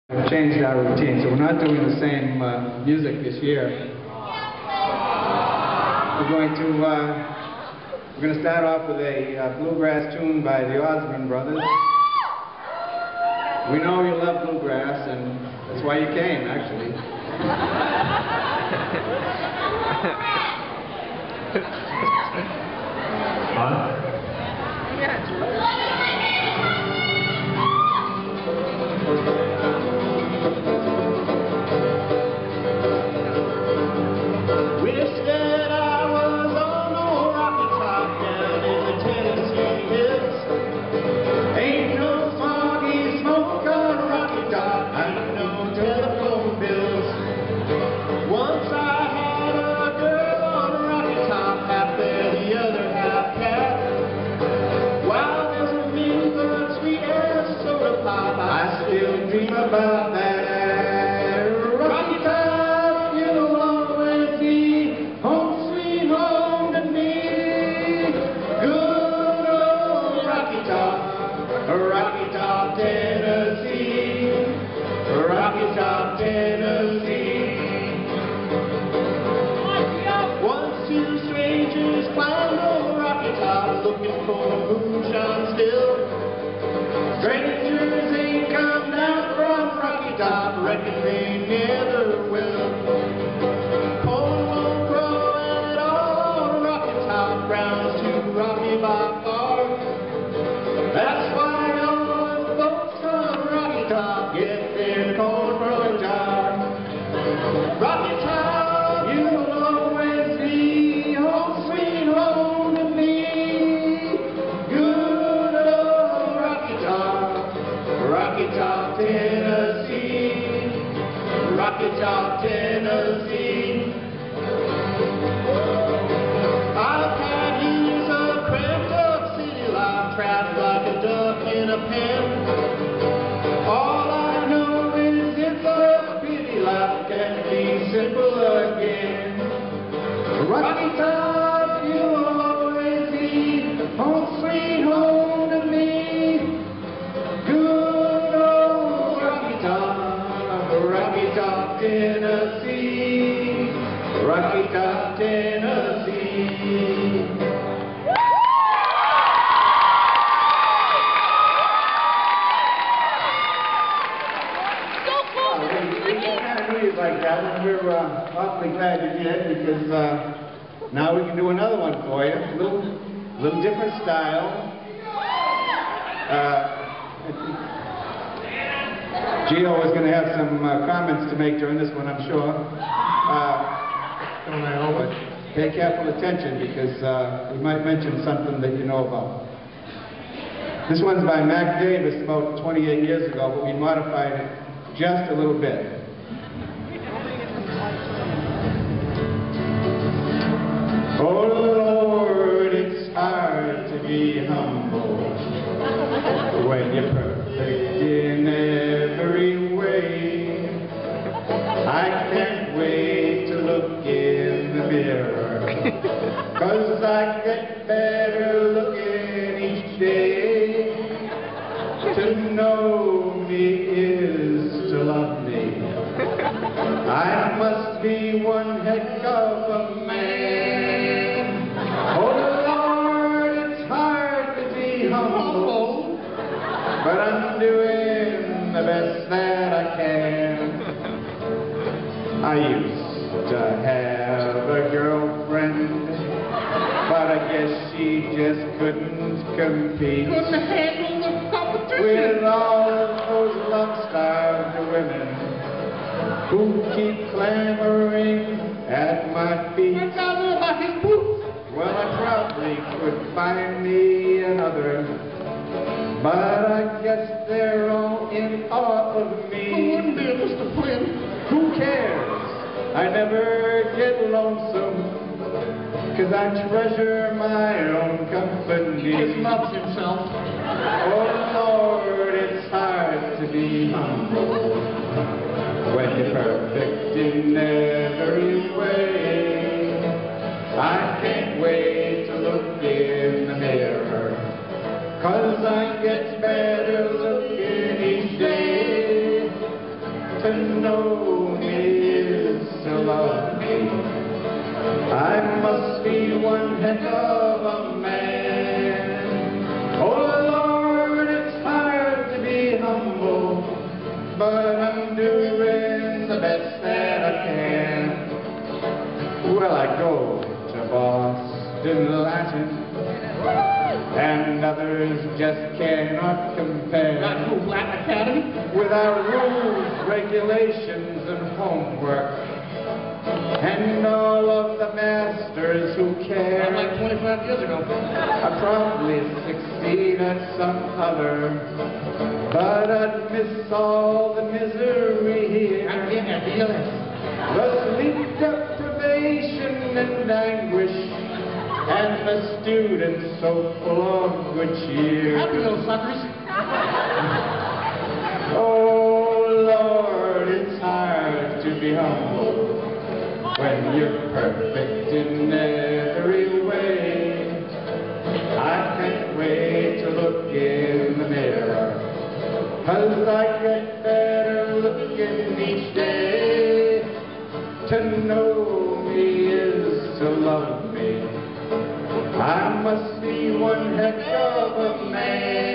We've changed our routine, so we're not doing the same music this year. We're going to start off with a bluegrass tune by the Osmond Brothers. We know you love bluegrass, and that's why you came, actually. Huh? Dream about that Rocky Top, you'll always be home sweet home to me. Good old Rocky Top, Tennessee, Rocky Top, Tennessee. Once two strangers climbed over Rocky Top, looking for moonshine still. Strangers ain't come down from Rocky Top, reckon they never will. Corn won't grow at all on Rocky Top, ground's too rocky by far. That's why all the folks from Rocky Top get their corn from a jar. Rocky Top, you'll always be home sweet home to me. Rocky Top, Tennessee, Rocky Top, Tennessee. I've had years of cramped up city life, trapped like a duck in a pen. All I know is it's a pity life can be simple again. Rocky Top, you'll always be home sweet home to me. Rocky Top, Tennessee, Rocky Top, Tennessee. We kind of knew you'd like that one. We're awfully glad you did, because now we can do another one for you. A little different style. Gio is going to have some comments to make during this one, I'm sure. Don't I always pay careful attention, because we might mention something that you know about. This one's by Mac Davis about 28 years ago, but we modified it just a little bit. Oh Lord, it's hard to be humble when you're perfect in every way. I can't wait to look in the mirror, 'cause I get better looking each day. To know me is to love me. I must be one heck of a man. Oh Lord, it's hard to be humble, but I'm doing the best that I can. I used to have a girlfriend, but I guess she just couldn't compete. Couldn't handle the competition with all those love-starved women who keep clamoring at my feet. Well, I probably could find me another, but I guess they're all in awe of me. Who wouldn't be, Mr. Flynn? Who cares? I never get lonesome, 'cause I treasure my own company. He loves himself. Oh Lord, it's hard to be humble when you're perfect in every way. I can't wait to look in the mirror, 'cause I get better looking each day. To know me is to love me. I must be one heck of a man. Oh Lord, it's hard to be humble, but I'm doing the best that I can. Well, I go to Boston Latin, and others just cannot compare. Not Cool Latin Academy? With our rules, regulations, and homework, and all of the masters who care. Not like 25 years ago. I probably succeed at some other, but I'd miss all the misery here. I'm getting a BLS. The sleep deprivation and anguish, and the students so full of good cheer. Happy little suckers. Oh Lord, it's hard to be humble when you're perfect in every way. I can't wait to look in the mirror, 'cause I get better looking each day. To know me is to love me. I must be one heck of a man.